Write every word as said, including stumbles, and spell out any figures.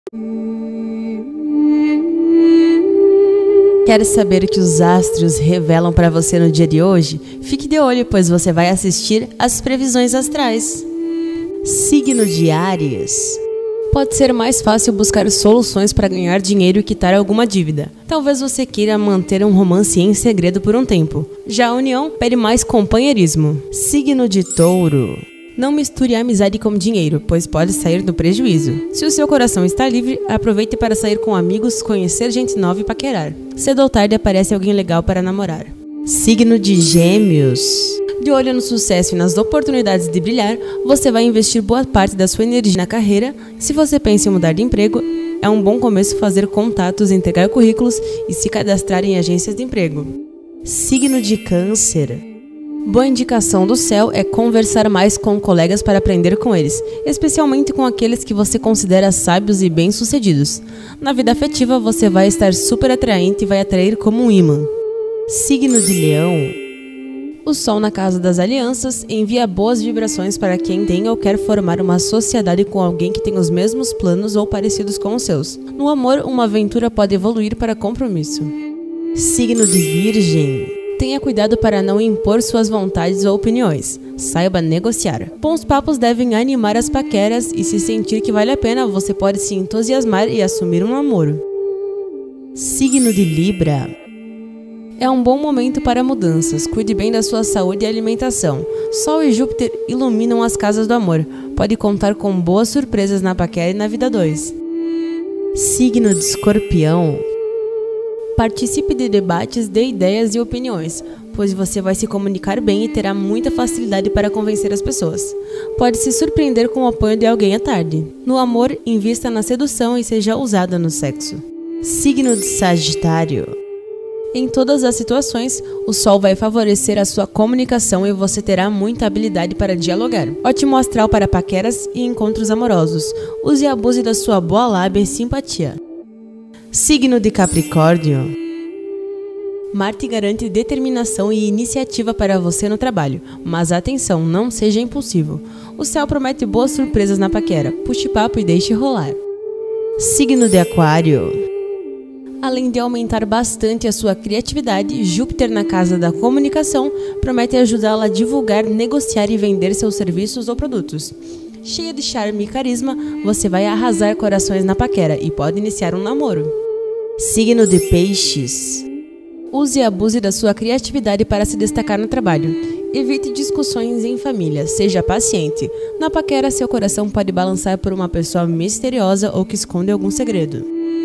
Quer saber o que os astros revelam para você no dia de hoje? Fique de olho, pois você vai assistir às previsões astrais. Signo de Áries. Pode ser mais fácil buscar soluções para ganhar dinheiro e quitar alguma dívida. Talvez você queira manter um romance em segredo por um tempo. Já a união pede mais companheirismo. Signo de Touro. Não misture a amizade com dinheiro, pois pode sair do prejuízo. Se o seu coração está livre, aproveite para sair com amigos, conhecer gente nova e paquerar. Cedo ou tarde aparece alguém legal para namorar. Signo de Gêmeos. De olho no sucesso e nas oportunidades de brilhar, você vai investir boa parte da sua energia na carreira. Se você pensa em mudar de emprego, é um bom começo fazer contatos, entregar currículos e se cadastrar em agências de emprego. Signo de Câncer. Boa indicação do céu é conversar mais com colegas para aprender com eles, especialmente com aqueles que você considera sábios e bem-sucedidos. Na vida afetiva, você vai estar super atraente e vai atrair como um imã. Signo de Leão. O Sol na casa das alianças envia boas vibrações para quem tem ou quer formar uma sociedade com alguém que tem os mesmos planos ou parecidos com os seus. No amor, uma aventura pode evoluir para compromisso. Signo de Virgem. Tenha cuidado para não impor suas vontades ou opiniões. Saiba negociar. Bons papos devem animar as paqueras e se sentir que vale a pena, você pode se entusiasmar e assumir um namoro. Signo de Libra. É um bom momento para mudanças. Cuide bem da sua saúde e alimentação. Sol e Júpiter iluminam as casas do amor. Pode contar com boas surpresas na paquera e na vida dois. Signo de Escorpião. Participe de debates, dê ideias e opiniões, pois você vai se comunicar bem e terá muita facilidade para convencer as pessoas. Pode se surpreender com o apoio de alguém à tarde. No amor, invista na sedução e seja ousada no sexo. Signo de Sagitário. Em todas as situações, o Sol vai favorecer a sua comunicação e você terá muita habilidade para dialogar. Ótimo astral para paqueras e encontros amorosos. Use e abuse da sua boa lábia e simpatia. Signo de Capricórnio. Marte garante determinação e iniciativa para você no trabalho, mas atenção, não seja impulsivo. O céu promete boas surpresas na paquera, puxe papo e deixe rolar. Signo de Aquário. Além de aumentar bastante a sua criatividade, Júpiter na casa da comunicação promete ajudá-la a divulgar, negociar e vender seus serviços ou produtos. Cheia de charme e carisma, você vai arrasar corações na paquera e pode iniciar um namoro. Signo de Peixes. Use e abuse da sua criatividade para se destacar no trabalho. Evite discussões em família, seja paciente. Na paquera, seu coração pode balançar por uma pessoa misteriosa ou que esconde algum segredo.